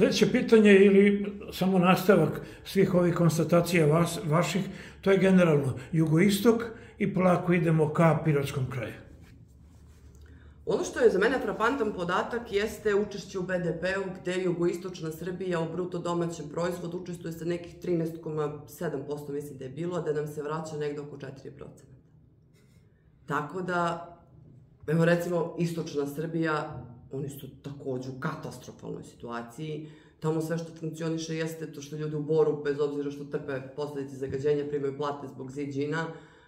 Sljedeće pitanje ili samo nastavak svih ovih konstatacija vaših, to je generalno jugoistok i polako idemo ka pirotskom kraju. Ono što je za mene frapantan podatak jeste učešće u BDP-u, gde jugoistočna Srbija u bruto domaćem proizvodu učestvuje sa nekih 13,7%, mislim da je bilo, a da nam se vraća negde oko 4%. Tako da, evo recimo, istočna Srbija, oni su takođe u katastrofalnoj situaciji. Tamo sve što funkcioniše jeste to što ljudi u Boru, bez obzira što trpe posledice zagađenja, primaju plate zbog ziđina,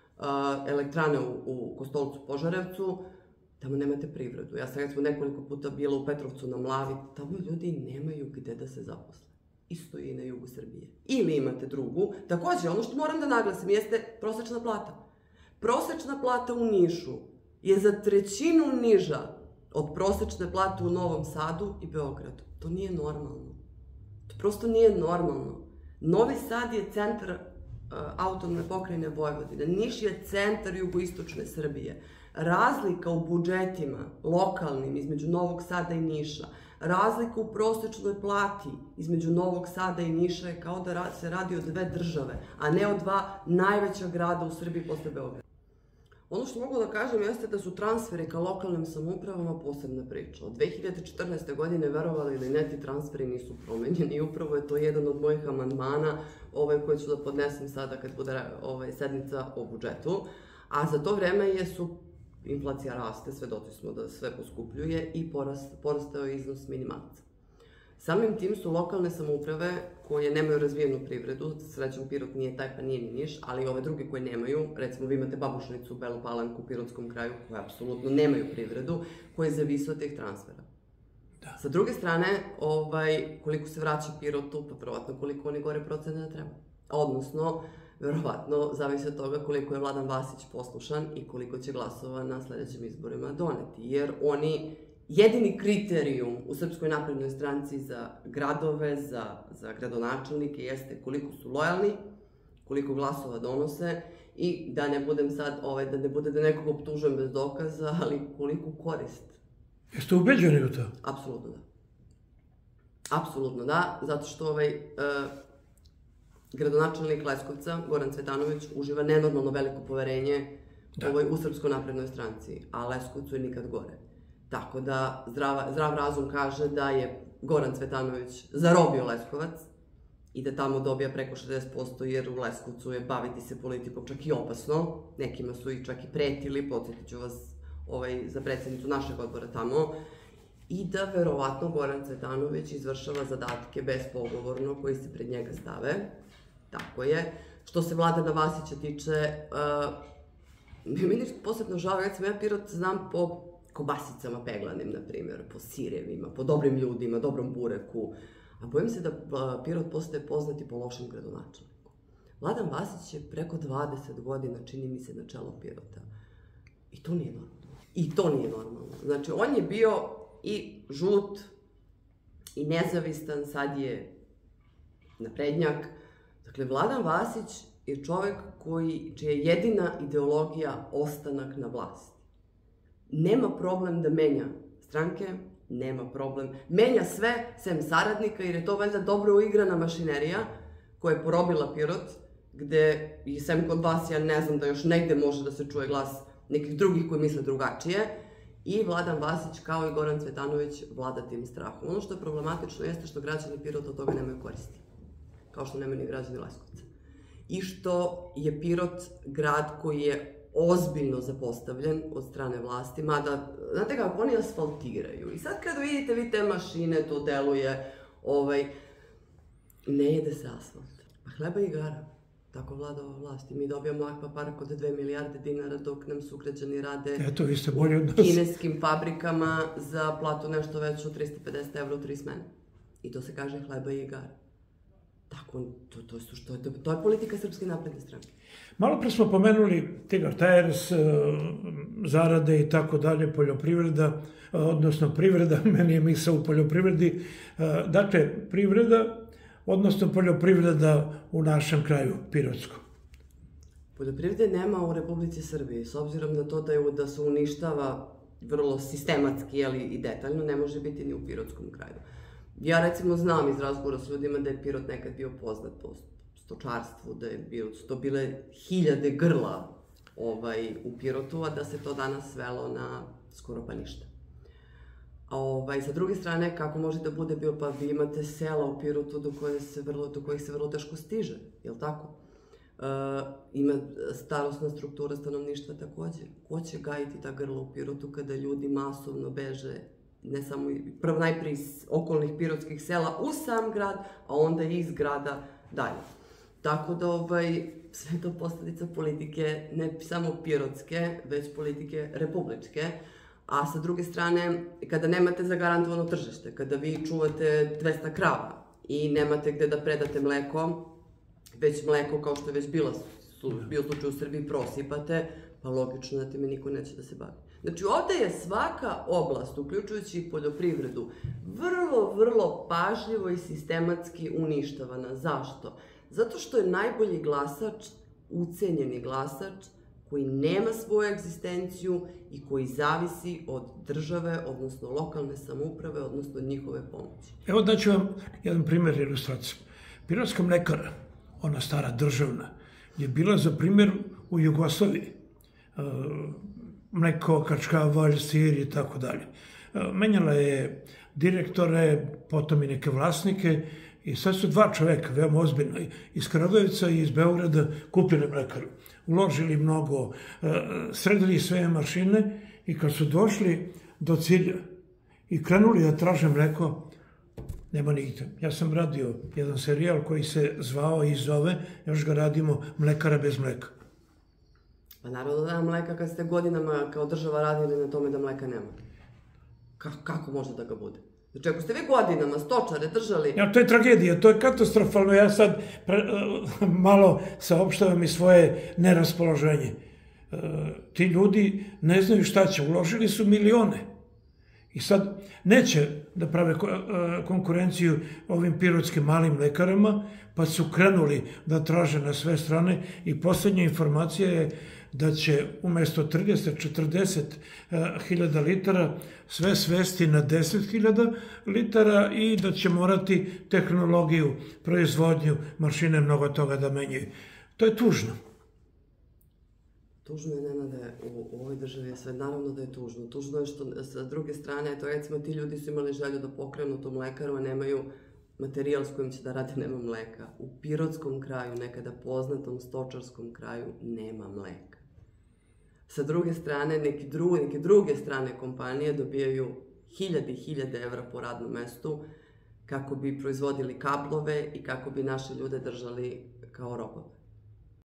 elektrane u Kostolcu, Požarevcu, tamo nemate privredu. Ja sam recimo nekoliko puta bila u Petrovcu na Mlavi, tamo ljudi nemaju gde da se zaposle. Isto i na jugu Srbije. Ili imate drugu. Takođe, ono što moram da naglasim jeste prosečna plata. Prosečna plata u Nišu je za 1/3 niža od prosečne plate u Novom Sadu i Beogradu. To nije normalno. To prosto nije normalno. Novi Sad je centar autonomne pokrajine Vojvodine. Niš je centar jugoistočne Srbije. Razlika u budžetima lokalnim između Novog Sada i Niša, razlika u prosečnoj plati između Novog Sada i Niša je kao da se radi o dve države, a ne o dva najveća grada u Srbiji posle Beograda. Ono što mogu da kažem jeste da su transferi ka lokalnim samoupravama posebna priča. Od 2014. godine, verovali ili ne, ti transferi nisu promenjeni i upravo je to jedan od mojih amandmana koje ću da podnesem sada kad bude sednica o budžetu. A za to vreme inflacija raste, svedoci smo da sve poskupljuje i porastao je iznos minimalca. Samim tim su lokalne samouprave koje nemaju razvijenu privredu, srećom Pirot nije taj pa nije ni Niš, ali ove druge koje nemaju, recimo vi imate Babušnicu, Belu Palanku u Pirotskom kraju, koje apsolutno nemaju privredu, koje zavise od tih transfera. Sa druge strane, koliko se vraća Pirotu, pa verovatno koliko oni gore procene da treba. Odnosno, verovatno zavisi od toga koliko je Vladan Vasić poslušan i koliko će glasova na sledećim izborima doneti. Jer oni, jedini kriterijum u Srpskoj naprednoj stranci za gradove, za gradonačelnike jeste koliko su lojalni, koliko glasova donose i da ne budem sad, da ne bude da nekog optužujem bez dokaza, ali koliko korist. Jeste ubeđeni u to? Apsolutno da. Apsolutno da, zato što gradonačelnik Leskovca, Goran Cvetanović, uživa nenormalno veliko poverenje u Srpskoj naprednoj stranci, a Leskovcu je nikad gore. Tako da zdrav razum kaže da je Goran Cvetanović zarobio Leskovac i da tamo dobija preko 60%, jer u Leskovcu je baviti se politikom čak i opasno. Nekima su i čak i pretili, podsjetit ću vas za predsjednicu našeg odbora tamo, i da verovatno Goran Cvetanović izvršava zadatke bespogovorno koji se pred njega stave. Tako je. Što se Vladana Vasića tiče, meni je posebno žao, recimo ja Pirot znam po kobasicama peglanim, na primjer, po sirevima, po dobrim ljudima, dobrom bureku, a bojim se da Pirot postaje poznat i po lošem gradonačelniku. Vladan Vasić je preko 20 godina, čini mi se, na čelo Pirota. I to nije normalno. I to nije normalno. Znači, on je bio i žut, i nezavistan, sad je naprednjak. Dakle, Vladan Vasić je čovek čija je jedina ideologija ostanak na vlasti. Nema problem da menja stranke, nema problem. Menja sve, sem saradnika, jer je to valjda dobro uigrana mašinerija koja je porobila Pirot, gde i sem kod vas, ja ne znam da još negde može da se čuje glas nekih drugih koji misle drugačije, i Vladan Vasić, kao i Goran Cvetanović, vlada tim strahom. Ono što je problematično jeste što građani Pirota od toga nemaju koristi, kao što nemaju ni građani Leskovca. I što je Pirot grad koji je ozbiljno zapostavljen od strane vlasti, mada, znate kako, oni asfaltiraju. I sad kada vidite vi te mašine, to deluje, ne jede se asfalt. A hleba i igara. Tako vlada ova vlast. I mi dobijamo akvapark od 2 milijarde dinara dok nam sugrađani rade u kineskim fabrikama za platu nešto veću od 350 evra u 3 smene. I to se kaže hleba i igara. Tako, to je politika Srpske napredne stranke. Malo pre smo pomenuli Tigar Tires, zarade i tako dalje, poljoprivreda, odnosno privreda, meni je misao u poljoprivredi. Dakle, privreda, odnosno poljoprivreda u našem kraju, Pirotskom. Poljoprivrede nema u Republici Srbiji, s obzirom na to da se uništava vrlo sistematski i detaljno, ne može biti ni u Pirotskom kraju. Ja recimo znam iz razgovora s ljudima da je Pirot nekad bio poznat po stočarstvu, da su to bile hiljade grla u Pirotu, a da se to danas svelo na skoro pa ništa. Sa druge strane, kako može da bude bio, pa vi imate sela u Pirotu do kojih se vrlo teško stiže, jel tako? Ima starosna struktura stanovništva takođe. Ko će gajiti ta grla u Pirotu kada ljudi masovno beže, ne samo najprije iz okolnih pirotskih sela u sam grad, a onda i iz grada dalje. Tako da sve to posledica politike, ne samo pirotske, već politike republičke. A sa druge strane, kada nemate zagarantovano tržište, kada vi čuvate 200 krava i nemate gde da predate mleko, već mleko, kao što je već bio slučaj u Srbiji, prosipate, pa logično da time niko neće da se bavi. Znači, ovde je svaka oblast, uključujući i poljoprivredu, vrlo, vrlo pažljivo i sistematski uništavana. Zašto? Zato što je najbolji glasač, ucenjeni glasač, koji nema svoju egzistenciju i koji zavisi od države, odnosno lokalne samouprave, odnosno od njihove pomoći. Evo daću vam jedan primjer ilustraciju. Pirotska mlekara, ona stara državna, je bila za primjer u Jugoslaviji. Mleko, kačkavalj, sir i tako dalje. Menjala je direktore, potom i neke vlasnike i sad su dva čoveka, veoma ozbiljno, iz Kragujevca i iz Beograda kupili mlekaru. Uložili mnogo, sredili sve mašine i kad su došli do cilja i krenuli da traže mleko, nema nigde. Ja sam radio jedan serijal koji se zvao i zove, još ga radimo, Mlekara bez mleka. Pa naravno da nema mleka kad ste godinama kao država radili na tome da mleka nema. Kako može da ga bude? Znači, ako ste vi godinama stočare držali... Ja, to je tragedija, to je katastrofalno. Ja sad malo saopštavam i svoje neraspoloženje. Ti ljudi ne znaju šta će, uložili su milione. I sad neće da prave konkurenciju ovim pirotskim malim mlekarama, pa su krenuli da traže na sve strane i poslednja informacija je da će umesto 30-40 hiljada litara sve svesti na 10 hiljada litara i da će morati tehnologiju, proizvodnju, mašine, mnogo toga da menjaju. To je tužno. Tužno je, Nenade, u ovoj državi je sve, naravno da je tužno. Tužno je što, sa druge strane, to recimo ti ljudi su imali želju da pokrenu tu mlekaru, a nemaju materijal s kojim će da rade, nema mleka. U pirotskom kraju, nekada poznatom stočarskom kraju, nema mleka. Sa druge strane, neke druge strane kompanije dobijaju hiljade evra po radnom mestu kako bi proizvodili kablove i kako bi naše ljude držali kao robove.